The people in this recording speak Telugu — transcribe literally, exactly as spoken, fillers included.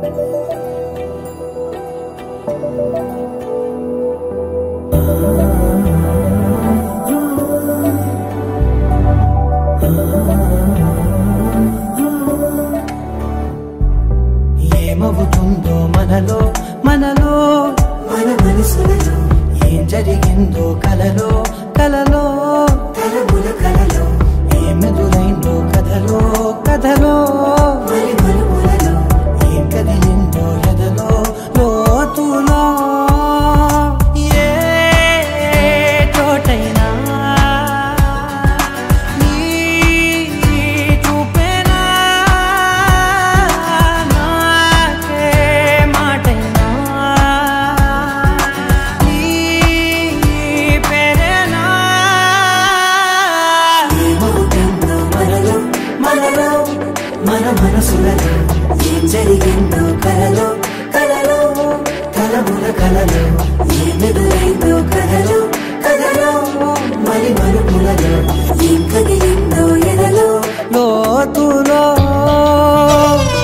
ఏమవుతుందో మనలో మనలో మన మనసులలో ఏం జరిగిందో కలలో కలలో తలముల కలలో ఏమెదురైందో కథలో కథలో మరి మలుపులలో ఏం కదిలిందో ఎదలో లోతులో ఏ చోటైనా నీ చూపేనా నాకే మాటైనా నీ పేరేనా ఏమవుతుందో మనలో మనలో మన మనసులలో ఏం జరిగిందో కలలో కలలో తలముల కలలో ఏమెదురైందో కథలో కథలో మరి మలుపులలో ఏం కదిలిందో ఎదలో లోతులో